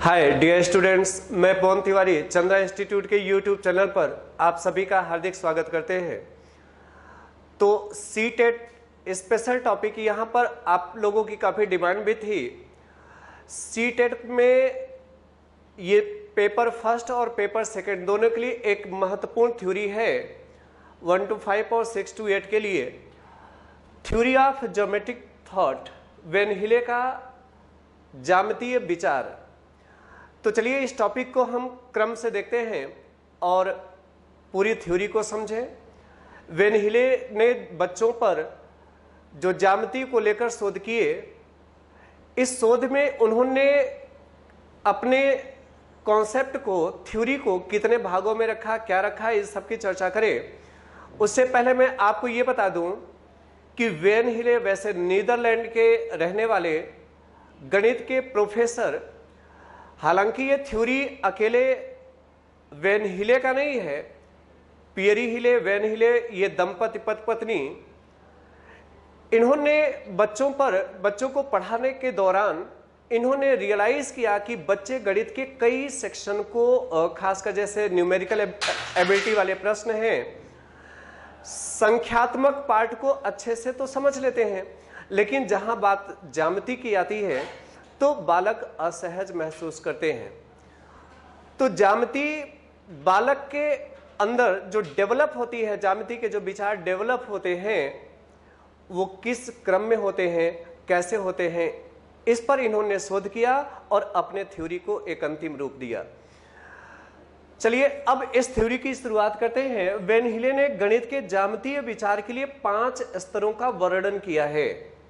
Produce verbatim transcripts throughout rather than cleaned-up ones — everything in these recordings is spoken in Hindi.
हाय डियर स्टूडेंट्स, मैं पवन तिवारी चंद्रा इंस्टीट्यूट के यूट्यूब चैनल पर आप सभी का हार्दिक स्वागत करते हैं। तो सी टेट स्पेशल टॉपिक यहाँ पर आप लोगों की काफ़ी डिमांड भी थी। सी टेट में ये पेपर फर्स्ट और पेपर सेकंड दोनों के लिए एक महत्वपूर्ण थ्योरी है, वन टू फाइव और सिक्स टू एट के लिए। Theory of geometric thought, van Hiele का ज्यामितीय विचार। तो चलिए इस टॉपिक को हम क्रम से देखते हैं और पूरी थ्योरी को समझें। वेन हिले ने बच्चों पर जो ज्यामिति को लेकर शोध किए, इस शोध में उन्होंने अपने कॉन्सेप्ट को, थ्योरी को कितने भागों में रखा, क्या रखा, इस सब की चर्चा करें। उससे पहले मैं आपको ये बता दूं कि वेन हिले वैसे नीदरलैंड के रहने वाले गणित के प्रोफेसर, हालांकि ये थ्योरी अकेले वेन हिले का नहीं है। पियरी हिले, वेन हिले ये दंपति पति पत्नी, इन्होंने बच्चों पर बच्चों को पढ़ाने के दौरान इन्होंने रियलाइज किया कि बच्चे गणित के कई सेक्शन को, खासकर जैसे न्यूमेरिकल एबिलिटी वाले प्रश्न हैं, संख्यात्मक पार्ट को अच्छे से तो समझ लेते हैं, लेकिन जहां बात ज्यामिति की आती है तो बालक असहज महसूस करते हैं। तो ज्यामिति बालक के अंदर जो डेवलप होती है, ज्यामिति के जो विचार डेवलप होते हैं, वो किस क्रम में होते हैं, कैसे होते हैं, इस पर इन्होंने शोध किया और अपने थ्योरी को एक अंतिम रूप दिया। चलिए अब इस थ्योरी की शुरुआत करते हैं। वेन हिले ने गणित के ज्यामितीय विचार के लिए पांच स्तरों का वर्णन किया है।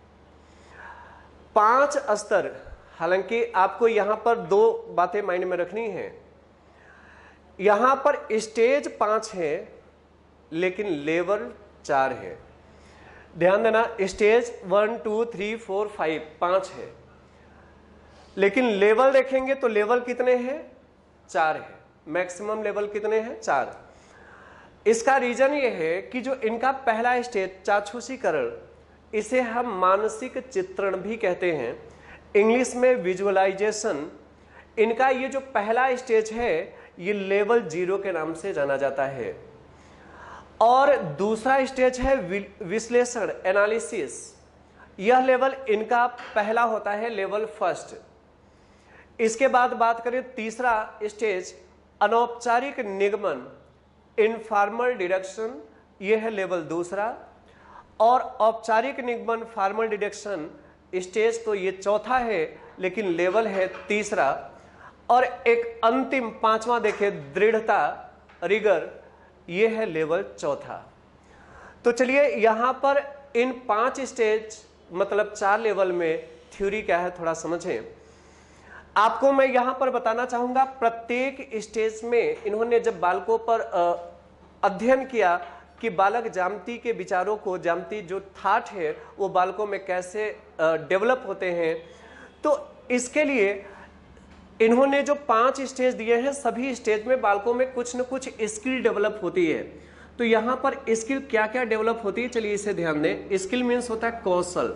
पांच स्तर, हालांकि आपको यहां पर दो बातें माइंड में रखनी है। यहां पर स्टेज पांच है लेकिन लेवल चार है। ध्यान देना, stage one two three four five पांच है, लेकिन लेवल देखेंगे तो लेवल कितने हैं? चार है। मैक्सिमम लेवल कितने हैं? चार। इसका रीजन ये है कि जो इनका पहला स्टेज चाक्षुषीकरण, इसे हम मानसिक चित्रण भी कहते हैं, इंग्लिश में विजुअलाइजेशन, इनका ये जो पहला स्टेज है ये लेवल जीरो के नाम से जाना जाता है। और दूसरा स्टेज है विश्लेषण, एनालिसिस, यह लेवल इनका पहला होता है, लेवल फर्स्ट। इसके बाद बात करें तीसरा स्टेज, अनौपचारिक निगमन, इनफॉर्मल डिडक्शन, यह है लेवल दूसरा। और औपचारिक निगमन, फॉर्मल डिडक्शन स्टेज तो ये चौथा है, लेकिन लेवल है तीसरा। और एक अंतिम पांचवा देखें, दृढ़ता, रिगर, ये है लेवल चौथा। तो चलिए यहां पर इन पांच स्टेज मतलब चार लेवल में थ्योरी क्या है थोड़ा समझें। आपको मैं यहां पर बताना चाहूंगा, प्रत्येक स्टेज में इन्होंने जब बालकों पर अध्ययन किया कि बालक ज्यामिति के विचारों को, ज्यामिति जो थॉट है वो बालकों में कैसे डेवलप होते हैं, तो इसके लिए इन्होंने जो पांच स्टेज दिए हैं, सभी स्टेज में बालकों में कुछ न कुछ स्किल डेवलप होती है। तो यहां पर स्किल क्या क्या डेवलप होती है, चलिए इसे ध्यान दें। स्किल मीन्स होता है कौशल।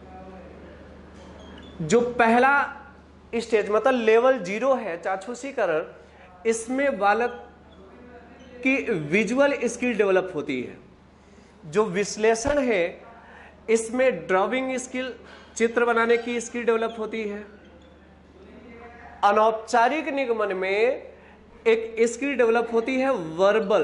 जो पहला स्टेज मतलब लेवल जीरो है, चाक्षुषीकरण, इसमें बालक की विजुअल स्किल डेवलप होती है। जो विश्लेषण है, इसमें ड्राइंग स्किल, चित्र बनाने की स्किल डेवलप होती है। अनौपचारिक निगमन में एक स्किल डेवलप होती है वर्बल,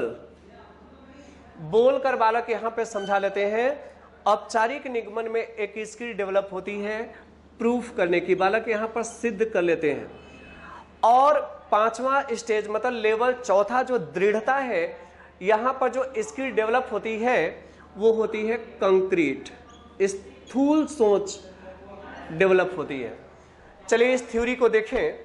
बोलकर बालक यहां पे समझा लेते हैं। औपचारिक निगमन में एक स्किल डेवलप होती है प्रूफ करने की, बालक यहां पर सिद्ध कर लेते हैं। और पांचवा स्टेज मतलब लेवल चौथा जो दृढ़ता है, यहां पर जो स्किल डेवलप होती है वो होती है कंक्रीट, स्थूल सोच डेवलप होती है। चलिए इस थ्योरी को देखें।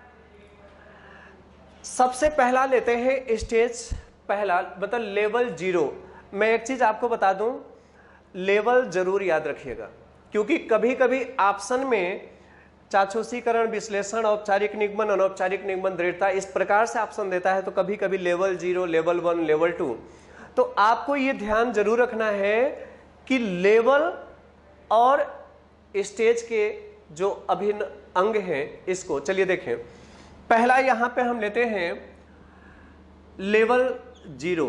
सबसे पहला लेते हैं स्टेज पहला मतलब लेवल जीरो। मैं एक चीज आपको बता दूं, लेवल जरूर याद रखिएगा, क्योंकि कभी कभी ऑप्शन में चाक्षुषीकरण, विश्लेषण, औपचारिक निगमन, अनौपचारिक निगमन, दृढ़ता, इस प्रकार से ऑप्शन देता है, तो कभी कभी level zero, level one, level two. तो आपको यह ध्यान जरूर रखना है कि लेवल और स्टेज के जो अभिन्न अंग हैं, इसको चलिए देखें। पहला यहां पे हम लेते हैं लेवल जीरो।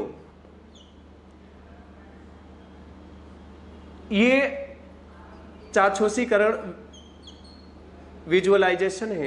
ये चाक्षुषीकरण विजुअलाइजेशन है।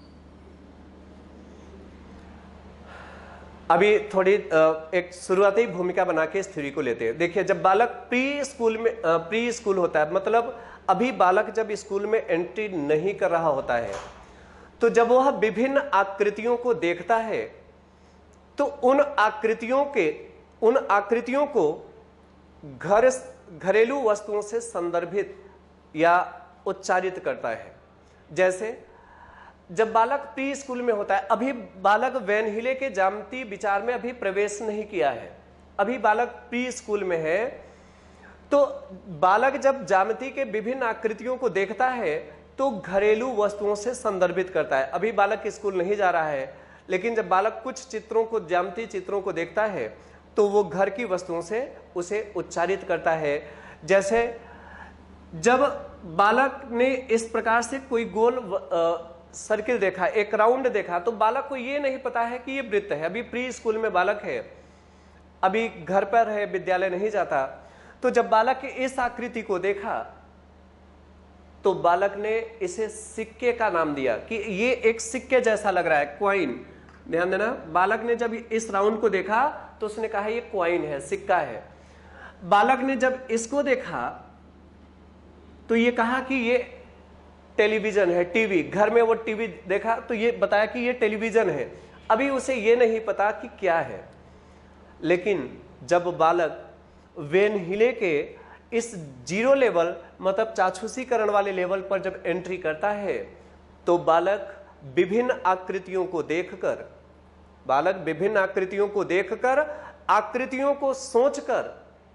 अभी थोड़ी एक शुरुआती भूमिका बना के इस थ्योरी को लेते हैं। देखिए, जब बालक प्री स्कूल में प्री स्कूल होता है, मतलब अभी बालक जब स्कूल में एंट्री नहीं कर रहा होता है, तो जब वह विभिन्न आकृतियों को देखता है तो उन आकृतियों के उन आकृतियों को घर घरेलू वस्तुओं से संदर्भित या उच्चारित करता है। जैसे जब बालक प्री स्कूल में होता है, अभी बालक वैन हिले के ज्यामितीय विचार में अभी प्रवेश नहीं किया है, अभी बालक प्री स्कूल में है, तो बालक जब ज्यामिति के विभिन्न आकृतियों को देखता है तो घरेलू वस्तुओं से संदर्भित करता है। अभी बालक स्कूल नहीं जा रहा है, लेकिन जब बालक कुछ चित्रों को ज्यामितीय चित्रों को देखता है तो वो घर की वस्तुओं से उसे उच्चारित करता है। जैसे जब बालक ने इस प्रकार से कोई गोल सर्किल देखा, एक राउंड देखा, तो बालक को ये नहीं पता है कि ये वृत्त है। अभी प्री स्कूल में बालक है, अभी घर पर है, विद्यालय नहीं जाता। तो जब बालक ने इस आकृति को देखा तो बालक ने इसे सिक्के का नाम दिया कि ये एक सिक्के जैसा लग रहा है, क्वाइन। ध्यान देना, बालक ने जब इस राउंड को देखा तो उसने कहा ये क्वाइन है, सिक्का है। बालक ने जब इसको देखा तो ये कहा कि ये टेलीविजन है, टीवी। घर में वो टीवी देखा तो ये बताया कि ये टेलीविजन है। अभी उसे ये नहीं पता कि क्या है। लेकिन जब बालक वेन हिले के इस जीरो लेवल, मतलब चाक्षुषीकरण वाले लेवल पर जब एंट्री करता है तो बालक विभिन्न आकृतियों को देखकर बालक विभिन्न आकृतियों को देखकर आकृतियों को सोचकर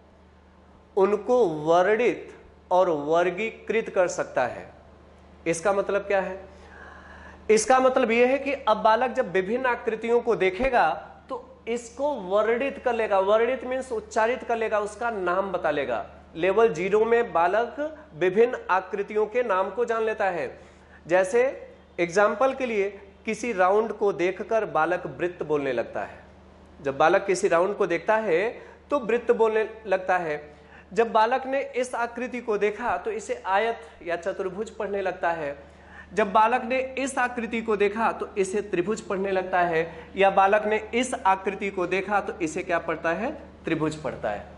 उनको वर्णित और वर्गीकृत कर सकता है। इसका मतलब क्या है? इसका मतलब यह है कि अब बालक जब विभिन्न आकृतियों को देखेगा तो इसको वर्णित कर लेगा। वर्णित मीन्स उच्चारित कर लेगा, उसका नाम बता लेगा। लेवल जीरो में बालक विभिन्न आकृतियों के नाम को जान लेता है। जैसे एग्जाम्पल के लिए, किसी राउंड को देखकर बालक वृत्त बोलने लगता है। जब बालक किसी राउंड को देखता है तो वृत्त बोलने लगता है। जब बालक ने इस आकृति को देखा तो इसे आयत या चतुर्भुज पढ़ने लगता है। जब बालक ने इस आकृति को देखा तो इसे त्रिभुज पढ़ने लगता है, या बालक ने इस आकृति को देखा तो इसे क्या पढ़ता है? त्रिभुज पढ़ता है।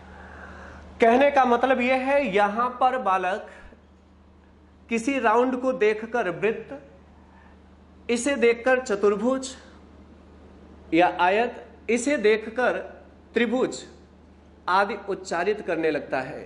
कहने का मतलब यह है, यहां पर बालक किसी राउंड को देखकर वृत्त, इसे देखकर चतुर्भुज या आयत, इसे देखकर त्रिभुज आदि उच्चारित करने लगता है।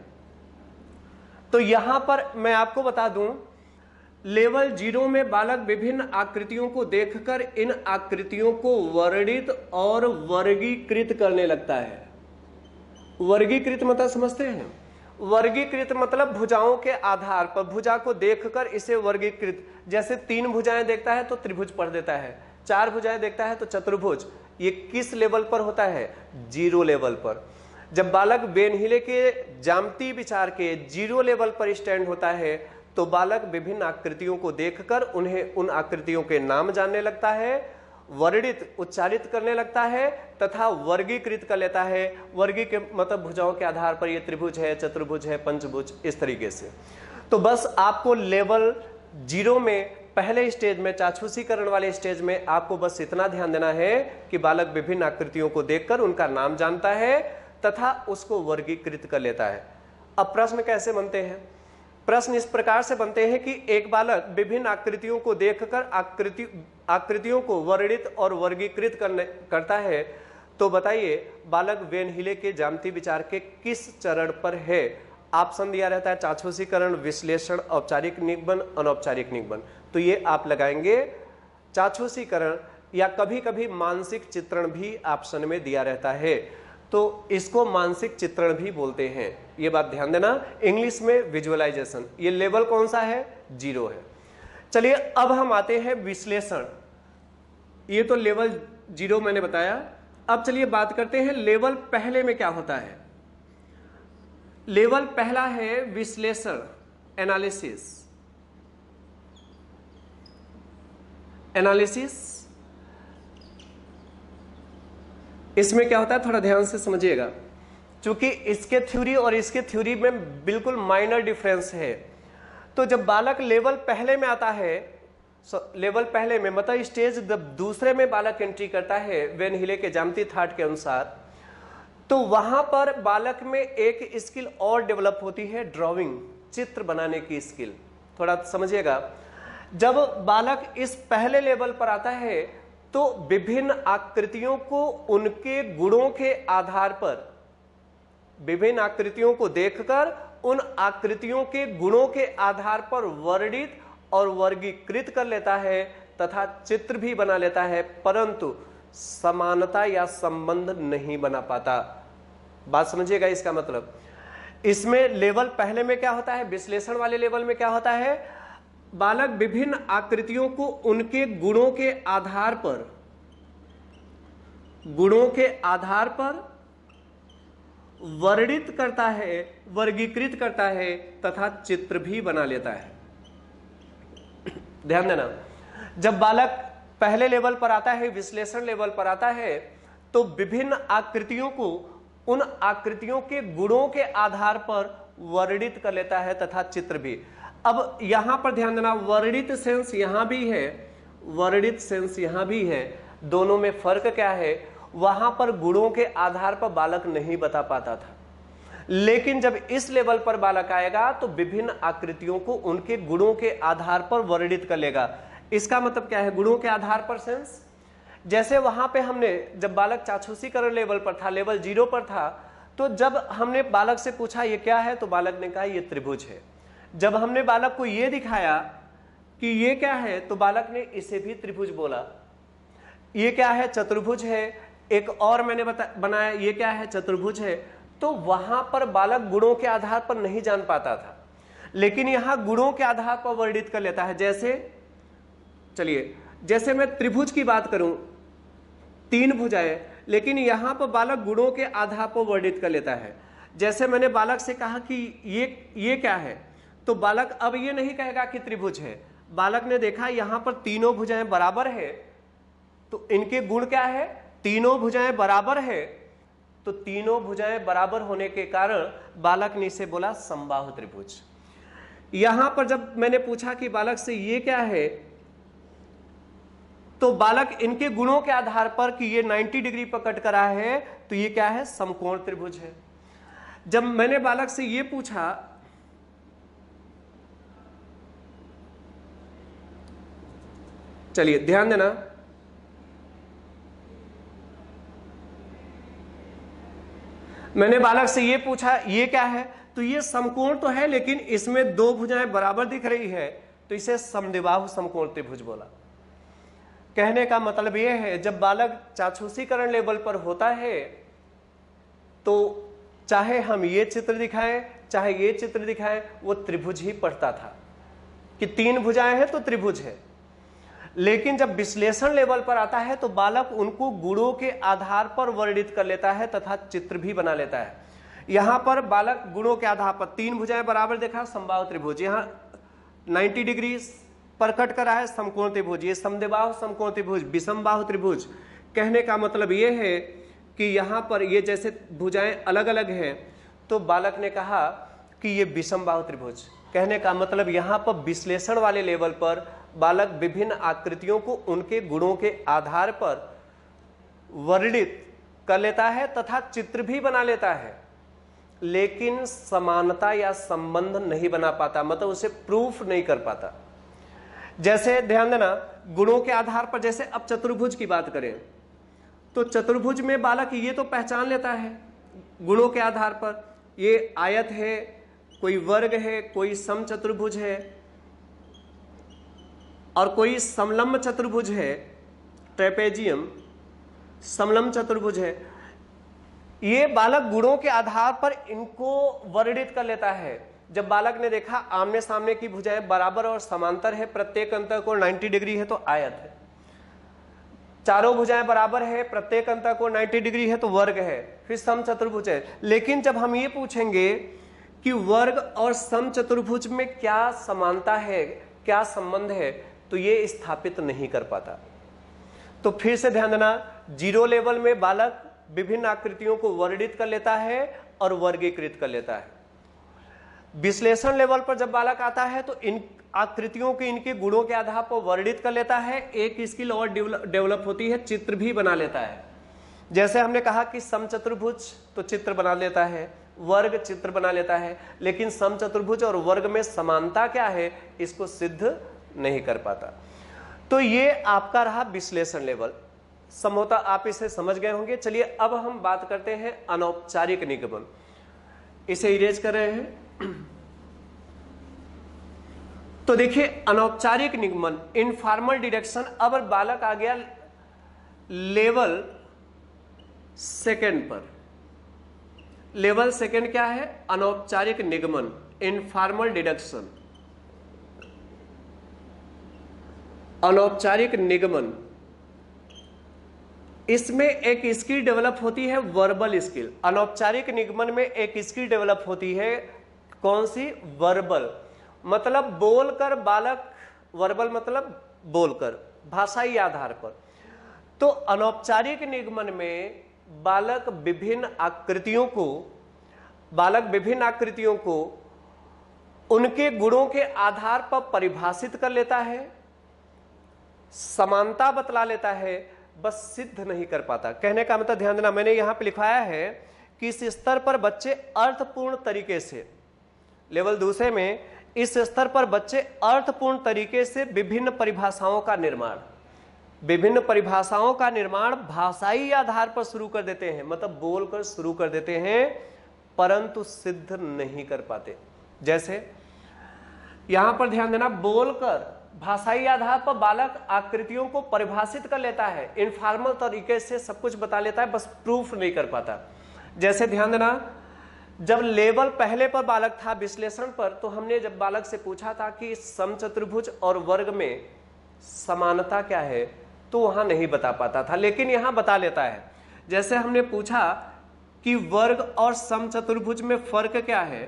तो यहां पर मैं आपको बता दूं, लेवल जीरो में बालक विभिन्न आकृतियों को देखकर इन आकृतियों को वर्णित और वर्गीकृत करने लगता है। वर्गीकृत मतलब समझते हैं? वर्गीकृत मतलब भुजाओं के आधार पर, भुजा को देखकर इसे वर्गीकृत। जैसे तीन भुजाएं देखता है तो त्रिभुज पढ़ देता है, चार भुजाएं देखता है तो चतुर्भुज। ये किस लेवल पर होता है? जीरो लेवल पर। जब बालक वेन हिले के ज्यामितीय विचार के जीरो लेवल पर स्टैंड होता है तो बालक विभिन्न आकृतियों को देखकर उन्हें उन आकृतियों के नाम जानने लगता है, वर्णित उच्चारित करने लगता है तथा वर्गीकृत कर लेता है। वर्गी के मतलब भुजाओं के आधार पर ये त्रिभुज है, चतुर्भुज है, पंचभुज, इस तरीके से। तो बस आपको लेवल जीरो में, पहले स्टेज में, चाक्षुषीकरण वाले स्टेज में आपको बस इतना ध्यान देना है कि बालक विभिन्न आकृतियों को देखकर उनका नाम जानता है तथा उसको वर्गीकृत कर लेता है। अब प्रश्न कैसे बनते हैं? प्रश्न इस प्रकार से बनते हैं कि एक बालक विभिन्न आकृतियों को देखकर आकृति आकृतियों को वर्णित और वर्गीकृत करने करता है, तो बताइए बालक वेन हिले के ज्यामितीय विचार के किस चरण पर है? ऑप्शन दिया रहता है चाक्षुषीकरण, विश्लेषण, औपचारिक निगमन, अनौपचारिक निगमन। तो ये आप लगाएंगे चाक्षुषीकरण, या कभी कभी मानसिक चित्रण भी ऑप्शन में दिया रहता है, तो इसको मानसिक चित्रण भी बोलते हैं। ये बात ध्यान देना। इंग्लिश में विजुअलाइजेशन। ये लेवल कौन सा है? जीरो है। चलिए अब हम आते हैं विश्लेषण। ये तो लेवल जीरो मैंने बताया। अब चलिए बात करते हैं लेवल पहले में क्या होता है। लेवल पहला है विश्लेषण, एनालिसिस। एनालिसिस इसमें क्या होता है, थोड़ा ध्यान से समझिएगा, क्योंकि इसके थ्योरी और इसके थ्योरी में बिल्कुल माइनर डिफरेंस है। तो जब बालक लेवल पहले में आता है, लेवल पहले में मतलब स्टेज जब दूसरे में बालक एंट्री करता है वेन हिले के ज्यामिति थाट के अनुसार, तो वहां पर बालक में एक स्किल और डेवलप होती है, ड्राइंग, चित्र बनाने की स्किल। थोड़ा समझिएगा, जब बालक इस पहले लेवल पर आता है तो विभिन्न आकृतियों को उनके गुणों के आधार पर, विभिन्न आकृतियों को देखकर उन आकृतियों के गुणों के आधार पर वर्णित और वर्गीकृत कर लेता है तथा चित्र भी बना लेता है, परंतु समानता या संबंध नहीं बना पाता। बात समझिएगा इसका मतलब। इसमें लेवल पहले में क्या होता है, विश्लेषण वाले लेवल में क्या होता है, बालक विभिन्न आकृतियों को उनके गुणों के आधार पर, गुणों के आधार पर वर्णित करता है, वर्गीकृत करता है तथा चित्र भी बना लेता है। ध्यान देना, जब बालक पहले लेवल पर आता है, विश्लेषण लेवल पर आता है, तो विभिन्न आकृतियों को उन आकृतियों के गुणों के आधार पर वर्णित कर लेता है तथा चित्र भी। अब यहां पर ध्यान देना, वर्णित सेंस यहां भी है, वर्णित सेंस यहां भी है, दोनों में फर्क क्या है, वहां पर गुणों के आधार पर बालक नहीं बता पाता था, लेकिन जब इस लेवल पर बालक आएगा तो विभिन्न आकृतियों को उनके गुणों के आधार पर वर्णित कर लेगा। इसका मतलब क्या है, गुणों के आधार पर सेंस, जैसे वहां पे हमने जब बालक चाक्षुषीकरण लेवल पर था, लेवल जीरो पर था, तो जब हमने बालक से पूछा ये क्या है, तो बालक ने कहा ये त्रिभुज है। जब हमने बालक को ये दिखाया कि ये क्या है, तो बालक ने इसे भी त्रिभुज बोला। ये क्या है, चतुर्भुज है। एक और मैंने बता बनाया, ये क्या है, चतुर्भुज है। तो वहां पर बालक गुणों के आधार पर नहीं जान पाता था, लेकिन यहां गुणों के आधार पर वर्णित कर लेता है। जैसे चलिए, जैसे मैं त्रिभुज की बात करूं, तीन भुजाएं, लेकिन यहां पर बालक गुणों के आधार पर वर्णित कर लेता है। जैसे मैंने बालक से कहा कि ये ये क्या है, तो बालक अब ये नहीं कहेगा कि त्रिभुज है। बालक ने देखा यहां पर तीनों भुजाएं बराबर है, तो इनके गुण क्या है, तीनों भुजाएं बराबर है, तो तीनों भुजाएं बराबर होने के कारण बालक ने इसे बोला समबाहु त्रिभुज। यहां पर जब मैंने पूछा कि बालक से ये क्या है, तो बालक इनके गुणों के आधार पर कि ये नब्बे डिग्री पर कट करा है, तो ये क्या है, समकोण त्रिभुज है। जब मैंने बालक से ये पूछा, चलिए ध्यान देना, मैंने बालक से ये पूछा ये क्या है, तो ये समकोण तो है, लेकिन इसमें दो भुजाएं बराबर दिख रही है, तो इसे समद्विबाहु समकोण त्रिभुज बोला। कहने का मतलब यह है, जब बालक चाक्षुषीकरण लेवल पर होता है, तो चाहे हम ये चित्र दिखाएं चाहे ये चित्र दिखाएं, वो त्रिभुज ही पढ़ता था कि तीन भुजाएं हैं तो त्रिभुज है। लेकिन जब विश्लेषण लेवल पर आता है तो बालक उनको गुणों के आधार पर वर्णित कर लेता है तथा चित्र भी बना लेता है। यहां पर बालक गुणों के आधार पर तीन भुजाएं बराबर देखा, समबाहु त्रिभुज, यहां नब्बे डिग्री पर कट करा है, समकोण त्रिभुज, ये समद्विबाहु समकोण त्रिभुज, विषमबाहु त्रिभुज। कहने का मतलब ये है कि यहां पर ये जैसे भुजाएं अलग अलग हैं, तो बालक ने कहा कि ये विषमबाहु त्रिभुज। कहने का मतलब यहां पर विश्लेषण वाले लेवल पर बालक विभिन्न आकृतियों को उनके गुणों के आधार पर वर्णित कर लेता है तथा चित्र भी बना लेता है, लेकिन समानता या संबंध नहीं बना पाता, मतलब उसे प्रूफ नहीं कर पाता। जैसे ध्यान देना, गुणों के आधार पर, जैसे अब चतुर्भुज की बात करें, तो चतुर्भुज में बालक ये तो पहचान लेता है गुणों के आधार पर, ये आयत है, कोई वर्ग है, कोई समचतुर्भुज है और कोई समलंब चतुर्भुज है, ट्रेपेजियम समलंब चतुर्भुज है। ये बालक गुणों के आधार पर इनको वर्णित कर लेता है। जब बालक ने देखा आमने सामने की भुजाएं बराबर और समांतर है, प्रत्येक अंतःकोण नब्बे डिग्री है तो आयत है, चारों भुजाएं बराबर है, प्रत्येक अंतःकोण नब्बे डिग्री है तो वर्ग है, फिर समचतुर्भुज है। लेकिन जब हम ये पूछेंगे कि वर्ग और समचतुर्भुज में क्या समानता है, क्या संबंध है, तो ये स्थापित नहीं कर पाता। तो फिर से ध्यान देना, जीरो लेवल में बालक विभिन्न आकृतियों को वर्णित कर लेता है और वर्गीकृत कर लेता है। विश्लेषण लेवल पर जब बालक आता है तो इन आकृतियों के इनके गुणों के आधार पर वर्णित कर लेता है। एक स्किल और डेवलप होती है, चित्र भी बना लेता है। जैसे हमने कहा कि समचतुर्भुज तो चित्र बना लेता है, वर्ग चित्र बना लेता है, लेकिन समचतुर्भुज और वर्ग में समानता क्या है इसको सिद्ध नहीं कर पाता। तो ये आपका रहा विश्लेषण लेवल। संभवतः आप इसे समझ गए होंगे। चलिए अब हम बात करते हैं अनौपचारिक निगमन। इसे इरेज कर रहे हैं। तो देखिए अनौपचारिक निगमन, इनफॉर्मल डिडक्शन। अब बालक आ गया लेवल सेकंड पर। लेवल सेकंड क्या है? अनौपचारिक निगमन, इनफॉर्मल डिडक्शन। अनौपचारिक निगमन, इसमें एक स्किल डेवलप होती है, वर्बल स्किल। अनौपचारिक निगमन में एक स्किल डेवलप होती है, कौन सी? वर्बल। मतलब बोलकर बालक, वर्बल मतलब बोलकर, भाषाई आधार पर। तो अनौपचारिक निगमन में बालक विभिन्न आकृतियों को बालक विभिन्न आकृतियों को उनके गुणों के आधार पर परिभाषित कर लेता है, समानता बतला लेता है, बस सिद्ध नहीं कर पाता। कहने का मतलब ध्यान देना, मैंने यहां पे लिखवाया है कि इस स्तर पर बच्चे अर्थपूर्ण तरीके से, लेवल दूसरे में इस स्तर पर बच्चे अर्थपूर्ण तरीके से विभिन्न परिभाषाओं का निर्माण विभिन्न परिभाषाओं का निर्माण भाषाई आधार पर शुरू कर देते हैं, मतलब बोलकर शुरू कर देते हैं, परंतु सिद्ध नहीं कर पाते। जैसे यहां पर ध्यान देना, बोलकर भाषाई आधार पर बालक आकृतियों को परिभाषित कर लेता है, इनफॉर्मल तरीके से सब कुछ बता लेता है, बस प्रूफ नहीं कर पाता। जैसे ध्यान देना, जब लेवल पहले पर बालक था विश्लेषण पर, तो हमने जब बालक से पूछा था कि समचतुर्भुज और वर्ग में समानता क्या है, तो वहां नहीं बता पाता था, लेकिन यहां बता लेता है। जैसे हमने पूछा कि वर्ग और समचतुर्भुज में फर्क क्या है,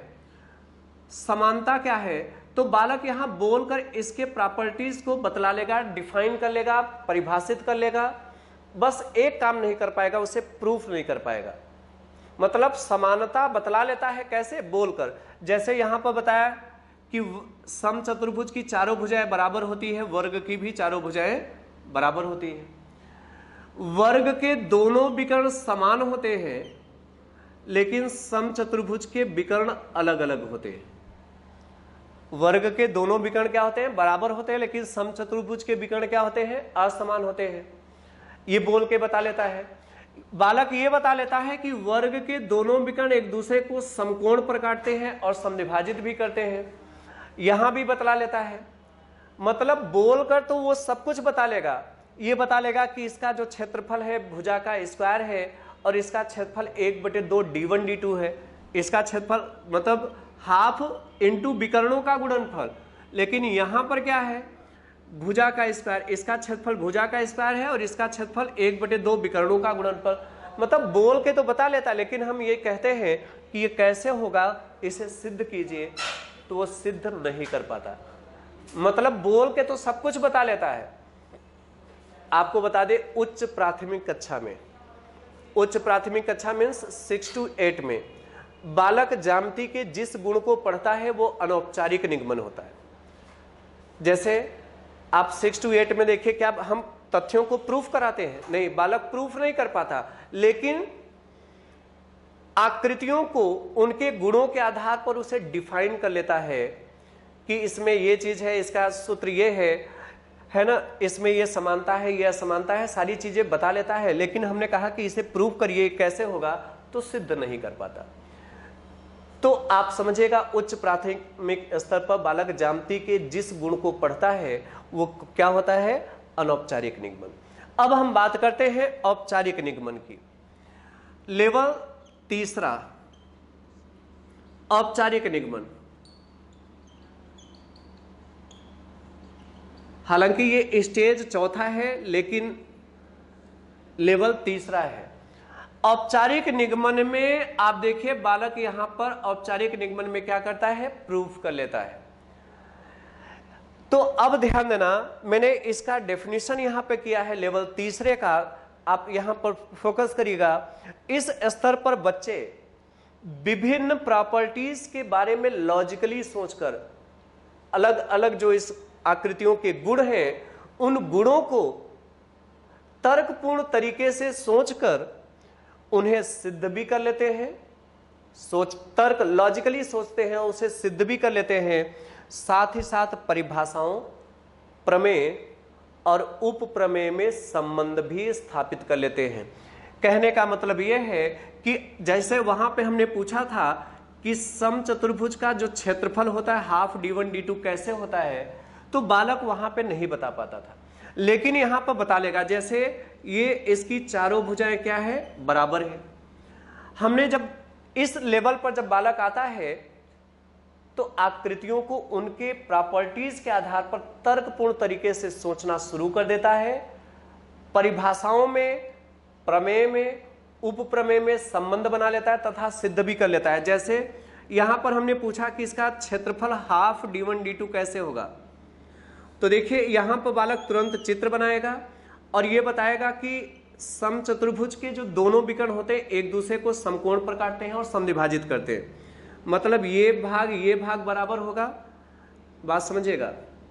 समानता क्या है, तो बालक यहां बोलकर इसके प्रॉपर्टीज को बतला लेगा, डिफाइन कर लेगा, परिभाषित कर लेगा, बस एक काम नहीं कर पाएगा, उसे प्रूफ नहीं कर पाएगा। मतलब समानता बतला लेता है, कैसे? बोलकर। जैसे यहां पर बताया कि समचतुर्भुज की चारों भुजाएं बराबर होती है, वर्ग की भी चारों भुजाएं बराबर होती है। वर्ग के दोनों विकर्ण समान होते हैं, लेकिन समचतुर्भुज के विकर्ण अलग अलग होते हैं। वर्ग के दोनों विकर्ण क्या होते हैं? बराबर होते हैं, लेकिन समचतुर्भुज के विकर्ण क्या होते हैं? असमान होते हैं। ये बोल के बता लेता है। बालक ये बता लेता है कि वर्ग के दोनों विकर्ण एक दूसरे को समकोण पर काटते हैं और समविभाजित भी करते हैं, यहां भी बतला लेता है। मतलब बोलकर तो वो सब कुछ बता लेगा। ये बता लेगा कि इसका जो क्षेत्रफल है भुजा का स्क्वायर है, और इसका क्षेत्रफल एक बटे दो डी वन डी टू है। इसका क्षेत्रफल मतलब हाफ इंटू विकर्णों का गुणनफल। लेकिन यहां पर क्या है? भुजा का स्क्वायर, इसका क्षेत्रफल भुजा का स्क्वायर है और इसका क्षेत्रफल एक बटे दो विकर्णों का गुणनफल। मतलब बोल के तो बता लेता, लेकिन हम ये कहते हैं कि ये कैसे होगा, इसे सिद्ध कीजिए, तो वो सिद्ध नहीं कर पाता। मतलब बोल के तो सब कुछ बता लेता है। आपको बता दे, उच्च प्राथमिक कक्षा में उच्च प्राथमिक कक्षा मीन्स सिक्स टू एट में बालक ज्यामिति के जिस गुण को पढ़ता है वो अनौपचारिक निगमन होता है। जैसे आप सिक्स टू एट में देखिए, क्या हम तथ्यों को प्रूफ कराते हैं? नहीं, बालक प्रूफ नहीं कर पाता, लेकिन आकृतियों को उनके गुणों के आधार पर उसे डिफाइन कर लेता है कि इसमें ये चीज है, इसका सूत्र ये है है ना, इसमें ये समानता है, ये असमानता है, सारी चीजें बता लेता है। लेकिन हमने कहा कि इसे प्रूफ करिए, कैसे होगा, तो सिद्ध नहीं कर पाता। तो आप समझिएगा, उच्च प्राथमिक स्तर पर बालक ज्यामिति के जिस गुण को पढ़ता है वो क्या होता है? अनौपचारिक निगमन। अब हम बात करते हैं औपचारिक निगमन की। लेवल तीसरा, औपचारिक निगमन। हालांकि ये स्टेज चौथा है, लेकिन लेवल तीसरा है। औपचारिक निगमन में आप देखिए, बालक यहां पर औपचारिक निगमन में क्या करता है? प्रूफ कर लेता है। तो अब ध्यान देना, मैंने इसका डेफिनेशन यहां पे किया है लेवल तीसरे का, आप यहां पर फोकस करिएगा, इस स्तर पर बच्चे विभिन्न प्रॉपर्टीज के बारे में लॉजिकली सोचकर अलग अलग जो इस आकृतियों के गुण हैं उन गुणों को तर्कपूर्ण तरीके से सोचकर उन्हें सिद्ध भी कर लेते हैं, सोच तर्क लॉजिकली सोचते हैं, उसे सिद्ध भी कर लेते हैं, साथ ही साथ परिभाषाओं, प्रमेय और उप प्रमेय में संबंध भी स्थापित कर लेते हैं। कहने का मतलब यह है कि जैसे वहां पे हमने पूछा था कि समचतुर्भुज का जो क्षेत्रफल होता है half D one D two कैसे होता है, तो बालक वहां पे नहीं बता पाता था, लेकिन यहां पर बता लेगा। जैसे ये इसकी चारों भुजाएं क्या है, बराबर है। हमने जब इस लेवल पर जब बालक आता है तो आकृतियों को उनके प्रॉपर्टीज के आधार पर तर्कपूर्ण तरीके से सोचना शुरू कर देता है, परिभाषाओं में, प्रमेय में, उप प्रमेय में संबंध बना लेता है तथा सिद्ध भी कर लेता है। जैसे यहां पर हमने पूछा कि इसका क्षेत्रफल half D one D two कैसे होगा, तो देखिए यहां पर बालक तुरंत चित्र बनाएगा और यह बताएगा कि समचतुर्भुज के जो दोनों विकर्ण होते हैं एक दूसरे को समकोण पर काटते हैं और समद्विभाजित करते हैं, मतलब ये भाग ये भाग बराबर होगा, बात समझिएगा,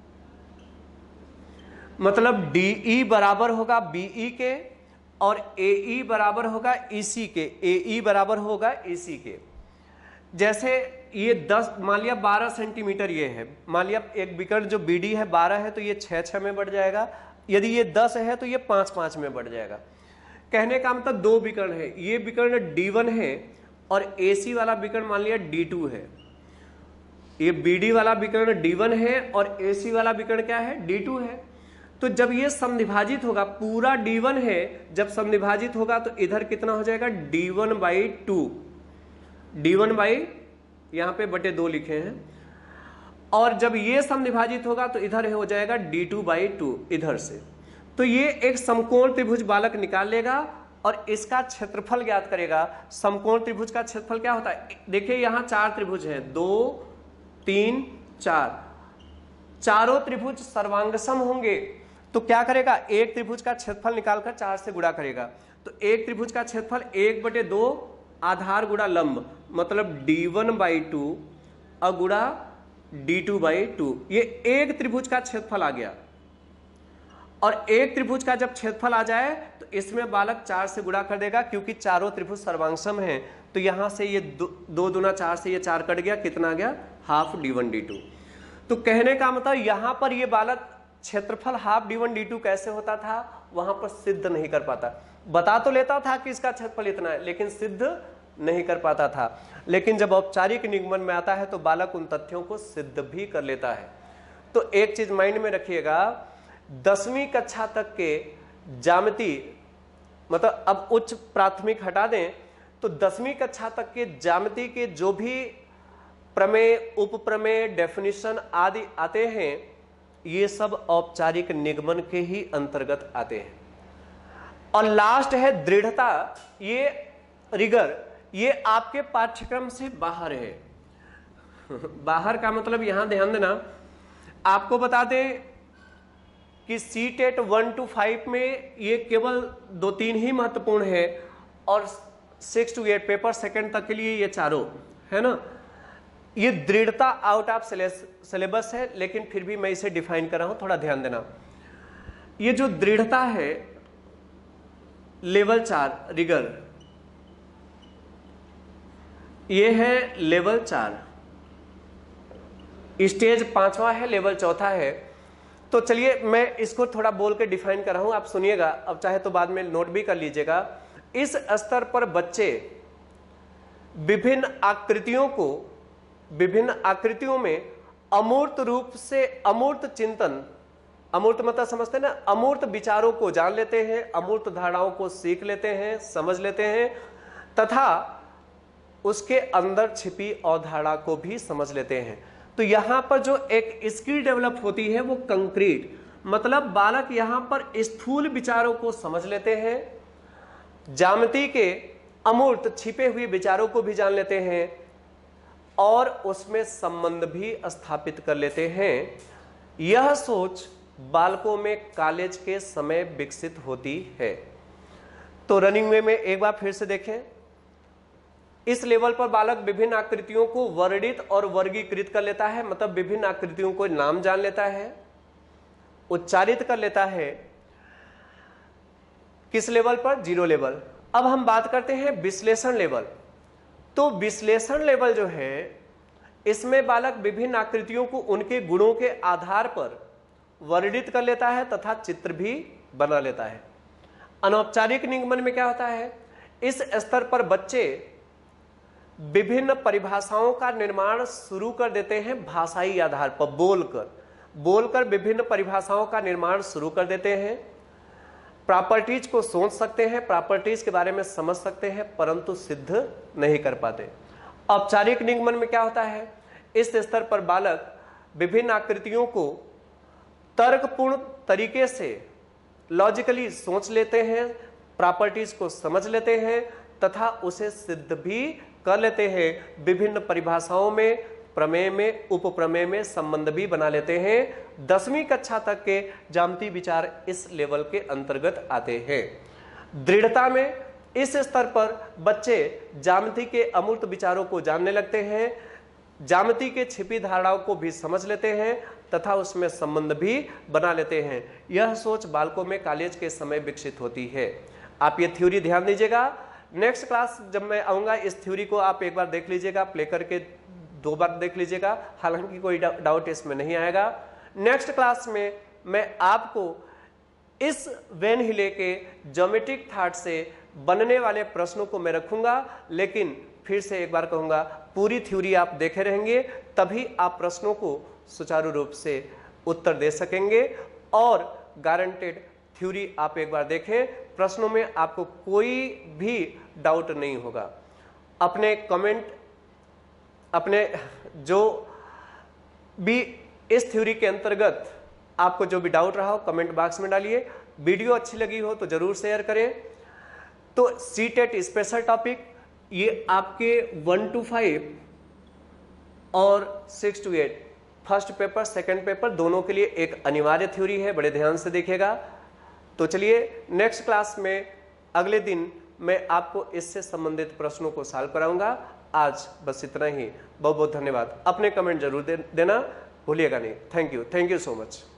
मतलब डीई बराबर होगा बीई के और एई बराबर होगा ईसी के, एई बराबर होगा ईसी के। जैसे ये दस मान लिया बारह सेंटीमीटर ये है, मान लिया एक विकर्ण जो बीडी है बारह है तो ये छह छह में बढ़ जाएगा, यदि ये दस है तो ये पांच पांच में बढ़ जाएगा। कहने का मतलब दो विकर्ण है, ये विकर्ण डी वन है और एसी वाला विकर्ण मान लिया डी टू है, ये बीडी वाला विकर्ण डी वन है और एसी वाला विकर्ण क्या है, डी टू है। तो जब ये समद्विभाजित होगा, पूरा डी वन है, जब समद्विभाजित होगा तो इधर कितना हो जाएगा, D one by two, D one by यहां पे बटे दो लिखे हैं, और जब ये समद्विभाजित होगा तो इधर हो जाएगा डी टू बाई टू इधर से। तो ये एक समकोण त्रिभुज बालक निकाल लेगा और इसका क्षेत्रफल ज्ञात करेगा। समकोण त्रिभुज का क्षेत्रफल क्या होता है, देखिए यहां चार त्रिभुज हैं, दो तीन चार, चारों त्रिभुज सर्वांगसम होंगे तो क्या करेगा, एक त्रिभुज का क्षेत्रफल निकालकर चार से गुणा करेगा। तो एक त्रिभुज का क्षेत्रफल एक बटे दो आधार गुणा लंब, मतलब डी वन बाई टू अगुणा डी टू बाई टू, ये एक त्रिभुज का क्षेत्रफल आ गया। और एक त्रिभुज का जब क्षेत्रफल आ जाए तो इसमें बालक चार से गुणा कर देगा, क्योंकि चारों त्रिभुज सर्वांगसम हैं। तो यहां से ये दो, दो दुना चार से ये चार कट गया, कितना आ गया, half D one D two. तो कहने का मतलब यहां पर ये बालक क्षेत्रफल half D one D two कैसे होता था वहां पर सिद्ध नहीं कर पाता, बता तो लेता था कि इसका क्षेत्रफल इतना है लेकिन सिद्ध नहीं कर पाता था। लेकिन जब औपचारिक निगमन में आता है तो बालक उन तथ्यों को सिद्ध भी कर लेता है। तो एक चीज माइंड में रखिएगा, दसवीं कक्षा तक के ज्यामिति, मतलब अब उच्च प्राथमिक हटा दें तो दसवीं कक्षा तक के ज्यामिति के जो भी प्रमेय, उप प्रमेय, डेफिनेशन आदि आते हैं ये सब औपचारिक निगमन के ही अंतर्गत आते हैं। और लास्ट है दृढ़ता, ये रिगर, ये आपके पाठ्यक्रम से बाहर है। बाहर का मतलब यहां ध्यान देना, आपको बता दें कि C TET one two five में ये केवल दो तीन ही महत्वपूर्ण है और six two eight paper second तक के लिए ये चारों है ना। ये दृढ़ता आउट ऑफ सिलेबस है लेकिन फिर भी मैं इसे डिफाइन कर रहा हूं, थोड़ा ध्यान देना। ये जो दृढ़ता है लेवल चार रिगर, ये है लेवल चार, स्टेज पांचवा है, लेवल चौथा है। तो चलिए मैं इसको थोड़ा बोल के डिफाइन कर रहा हूं, आप सुनिएगा, अब चाहे तो बाद में नोट भी कर लीजिएगा। इस स्तर पर बच्चे विभिन्न आकृतियों को, विभिन्न आकृतियों में अमूर्त रूप से अमूर्त चिंतन, अमूर्त मतलब समझते हैं ना, अमूर्त विचारों को जान लेते हैं, अमूर्त धारणाओं को सीख लेते हैं, समझ लेते हैं तथा उसके अंदर छिपी अवधारणा को भी समझ लेते हैं। तो यहां पर जो एक स्किल डेवलप होती है वो कंक्रीट, मतलब बालक यहां पर स्थूल विचारों को समझ लेते हैं, ज्यामिति के अमूर्त छिपे हुए विचारों को भी जान लेते हैं और उसमें संबंध भी स्थापित कर लेते हैं। यह सोच बालकों में कॉलेज के समय विकसित होती है। तो रनिंग वे में एक बार फिर से देखें, इस लेवल पर बालक विभिन्न आकृतियों को वर्णित और वर्गीकृत कर लेता है, मतलब विभिन्न आकृतियों को नाम जान लेता है, उच्चारित कर लेता है। किस लेवल पर? Zero level. अब हम बात करते हैं विश्लेषण लेवल। तो विश्लेषण लेवल जो है, इसमें बालक विभिन्न आकृतियों को उनके गुणों के आधार पर वर्णित कर लेता है तथा चित्र भी बना लेता है। अनौपचारिक निगमन में क्या होता है, इस स्तर पर बच्चे विभिन्न परिभाषाओं का निर्माण शुरू कर देते हैं, भाषाई आधार पर बोलकर बोलकर विभिन्न परिभाषाओं का निर्माण शुरू कर देते हैं। प्रॉपर्टीज को सोच सकते हैं, प्रॉपर्टीज के बारे में समझ सकते हैं, परंतु सिद्ध नहीं कर पाते। औपचारिक निगमन में क्या होता है, इस स्तर पर बालक विभिन्न आकृतियों को तर्कपूर्ण तरीके से लॉजिकली सोच लेते हैं, प्रॉपर्टीज को समझ लेते हैं तथा उसे सिद्ध भी कर लेते हैं। विभिन्न परिभाषाओं में, प्रमेय में, उपप्रमेय में संबंध भी बना लेते हैं। दसवीं कक्षा तक के ज्यामितीय विचार इस लेवल के अंतर्गत आते हैं। दृढ़ता में इस स्तर पर बच्चे ज्यामिति के अमूर्त विचारों को जानने लगते हैं, ज्यामिति के छिपी धारणाओं को भी समझ लेते हैं तथा उसमें संबंध भी बना लेते हैं। यह सोच बालकों में कॉलेज के समय विकसित होती है। आप ये थ्योरी ध्यान दीजिएगा। नेक्स्ट क्लास जब मैं आऊंगा, इस थ्योरी को आप एक बार देख लीजिएगा, प्ले करके दो बार देख लीजिएगा, हालांकि कोई डाउट इसमें नहीं आएगा। नेक्स्ट क्लास में मैं आपको इस वेन हिले के ज्योमेट्रिक थॉट से बनने वाले प्रश्नों को मैं रखूंगा, लेकिन फिर से एक बार कहूंगा, पूरी थ्योरी आप देखे रहेंगे तभी आप प्रश्नों को सुचारू रूप से उत्तर दे सकेंगे। और गारंटेड थ्योरी आप एक बार देखें, प्रश्नों में आपको कोई भी डाउट नहीं होगा। अपने कमेंट, अपने जो भी इस थ्योरी के अंतर्गत आपको जो भी डाउट रहा हो कमेंट बॉक्स में डालिए। वीडियो अच्छी लगी हो तो जरूर शेयर करें। तो सी टेट स्पेशल टॉपिक ये आपके वन टू फाइव और six two eight first paper second paper दोनों के लिए एक अनिवार्य थ्योरी है, बड़े ध्यान से देखिएगा। तो चलिए नेक्स्ट क्लास में अगले दिन मैं आपको इससे संबंधित प्रश्नों को सॉल्व कराऊंगा। आज बस इतना ही। बहुत बहुत धन्यवाद। अपने कमेंट जरूर दे, देना भूलिएगा नहीं। Thank you, thank you so much.